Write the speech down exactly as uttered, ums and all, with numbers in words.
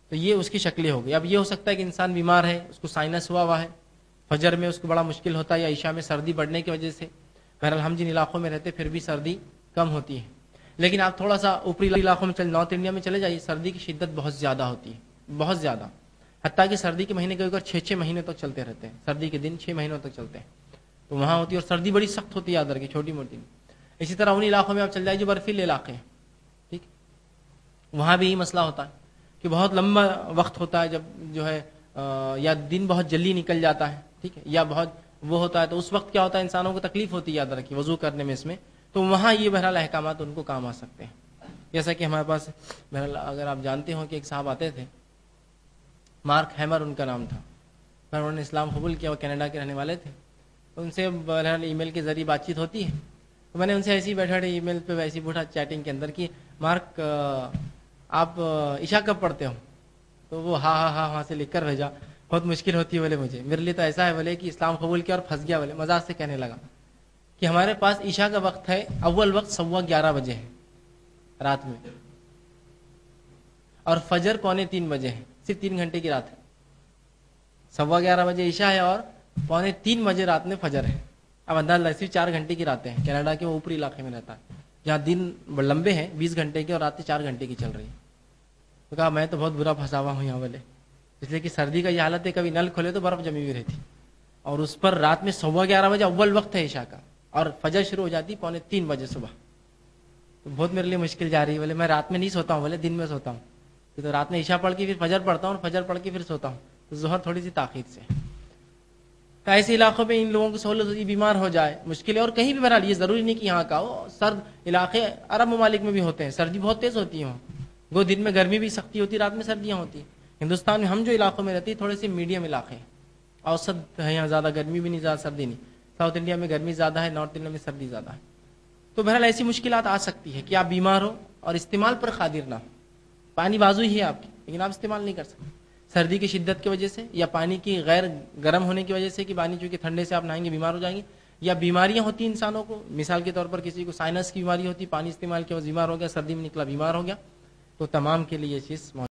تو یہ اس کی شکلیں ہوگی. اب یہ ہو سکتا ہے کہ انسان بیمار ہے, اس کو سائنس ہوا ہوا ہے, فجر میں اس کو بڑا مشکل ہوتا ہے, یا عشاء میں سردی بڑھنے کی وجہ سے. بہرحال ہم جن علاقوں میں رہتے پھر بھی سردی کم ہوتی ہے, لیکن آپ تھوڑا سا اوپری علاقوں میں چل نارتھ انڈیا میں چلے جائیے, سردی کی شدت بہت زیادہ ہوتی ہے, بہت زیادہ. حتیٰ کہ سردی کے مہینے کبھی کبھی چھ چھ مہینے تک چلتے رہتے ہیں, سردی کے دن چھ مہینوں تک چلتے ہیں, تو وہاں ہوتی ہے. اور سردی بڑی سخت ہوتی ہے یاد رکھیے, چھوٹی موٹی. اسی طرح ان علاقوں میں آپ چل جائیے جو برفیلے علاقے ہیں, ٹھیک, وہاں بھی یہی مسئلہ ہوتا ہے کہ بہت لمبا وقت ہوتا ہے جب جو ہے یا دن بہت جلدی نکل جاتا ہے, ٹھیک ہے, یا بہت وہ ہوتا ہے, تو اس وقت کیا ہوتا ہے انسانوں کو تکلیف ہوتی ہے یاد رکھیے وضو کرنے میں, اس میں. تو وہاں یہ بہرحال احکامات ان کو کام آ سکتے ہیں. جیسا کہ ہمارے پاس بہرحال اگر آپ جانتے ہوں کہ ایک صاحب آتے تھے, مارک ہیمر ان کا نام تھا, پھر انہوں نے اسلام قبول کیا, وہ کینیڈا کے رہنے والے تھے. ان سے بہرحال ای میل کے ذریعے بات چیت ہوتی ہے, تو میں نے ان سے ایسے ہی بیٹھا ای میل پہ ویسے ہی پوچھا چیٹنگ کے اندر کہ مارک آپ عشاء کب پڑھتے ہو؟ تو وہ ہاں ہاں ہاں وہاں سے لکھ کر بھیجا, بہت مشکل ہوتی ہے بولے مجھے, میرے لیے تو ایسا ہے بولے کہ اسلام قبول کیا اور پھنس گیا. بولے مزاق سے کہنے لگا کہ ہمارے پاس عشاء کا وقت ہے, اول وقت سوا گیارہ بجے ہے رات میں, اور فجر پونے تین بجے ہے, صرف تین گھنٹے کی رات ہے. سوا گیارہ بجے عشاء ہے اور پونے تین بجے رات میں فجر ہے. اب انداز لگا صرف چار گھنٹے کی راتیں ہیں. کینیڈا کے وہ اوپری علاقے میں رہتا ہے جہاں دن لمبے ہیں بیس گھنٹے کے اور راتیں چار گھنٹے کی چل رہی ہیں. تو کہا میں تو بہت برا پھنسا ہوا ہوں یہاں والے, اس لیے کہ سردی کا یہ حالت ہے کبھی نل کھولے تو برف جمی ہوئی رہتی, اور اس پر رات میں سوا گیارہ بجے اول وقت ہے عشاء کا, اور فجر شروع ہو جاتی پونے تین بجے صبح. تو بہت میرے لیے مشکل جا رہی ہے. بولے میں رات میں نہیں سوتا ہوں, بولے دن میں سوتا ہوں, تو رات میں عشاء پڑھ کے پھر فجر پڑھتا ہوں, اور فجر پڑھ کے پھر سوتا ہوں, تو ظہر تھوڑی سی تاخیر سے. تو ایسے علاقوں میں ان لوگوں کو سہولت ہوتی, بیمار ہو جائے مشکل ہے. اور کہیں بھی بہرحال یہ ضروری نہیں کہ یہاں کا ہو, سرد علاقے عرب ممالک میں بھی ہوتے ہیں, سردی بہت تیز ہوتی ہے وہاں, وہ دن میں گرمی بھی سختی ہوتی ہے, رات میں سردیاں ہوتی ہیں. ہندوستان میں ہم جو علاقوں میں رہتے ہیں تھوڑے سے میڈیم علاقے ہیں, اوسط ہے, یہاں زیادہ گرمی بھی نہیں زیادہ سردی نہیں. ساؤتھ انڈیا میں گرمی زیادہ ہے, نارتھ انڈیا میں سردی زیادہ ہے. تو بہرحال ایسی مشکلات آ سکتی ہے کہ آپ بیمار ہو اور استعمال پر قادر نہ ہو. پانی بازو ہی ہے آپ کی, لیکن آپ استعمال نہیں کر سکتے سردی کی شدت کی وجہ سے, یا پانی کی غیر گرم ہونے کی وجہ سے کہ پانی چونکہ ٹھنڈے سے آپ نہائیں گے بیمار ہو جائیں گے, یا بیماریاں ہوتی ہیں انسانوں کو. مثال کے طور پر کسی کو سائنس کی بیماری ہوتی, پانی استعمال کیا وہ بیمار ہو گیا, سردی میں نکلا بیمار ہو گیا, تو تمام کے لیے یہ چیز موجود